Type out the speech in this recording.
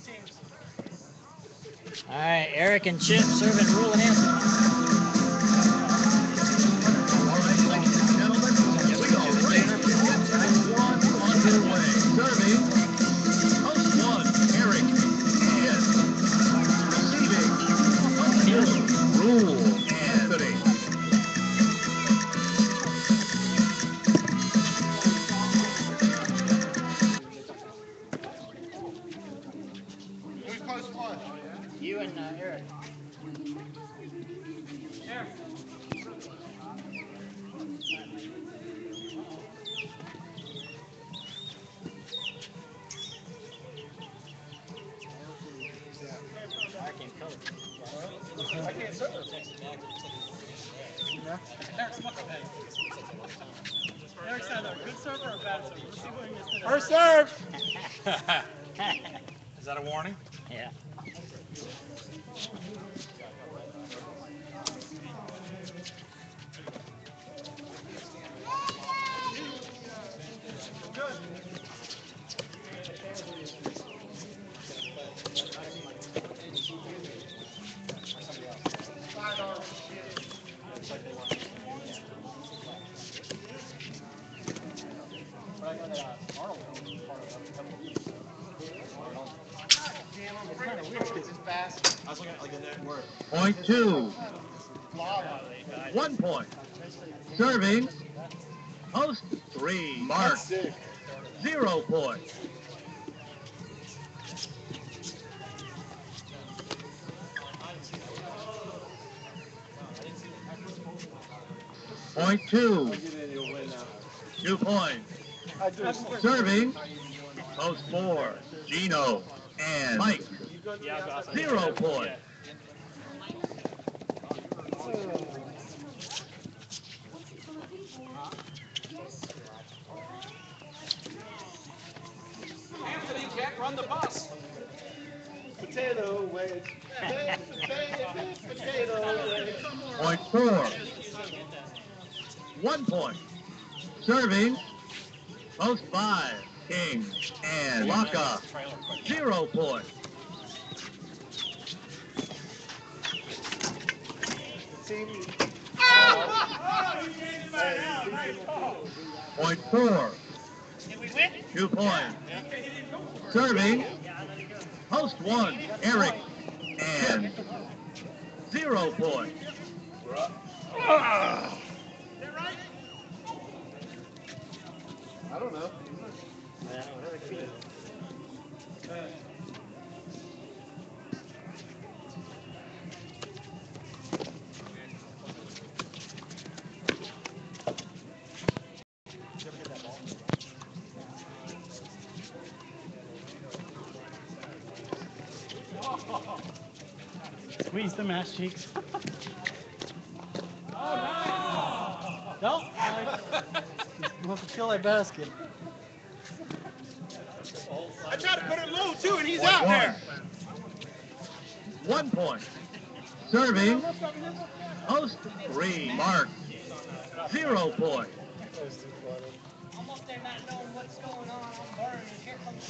All right, Eric and Chip serving rule and answer. All right, ladies and gentlemen, we are ready to get match one underway. Serving, host one, Eric. Chip. Receiving, host two, Rule Anthony. You and Eric. I can't serve. Eric's either a good server or a bad server. Let's see what he is today. First serve. Is that a warning? Yeah. Point two. 1 point. Serving, host three, Mark. 0 points. Point two. 2 points. Serving, host four, Gino and Mike. 0 points. Anthony can't run the bus. Potato wedge. Potato wedge. Point four. 1 point. Serving, host five, King and Laka. 0 points. Point four. 2 points. Serving, host one, Eric and 0 points. I don't know. Squeeze them ass cheeks. No. He wants to fill that basket. I tried to put it low too, and he's Point out one. there. 1 point. Serving, host three, Mark. 0 points. Almost they're not knowing what's going on. I'm burning. Here comes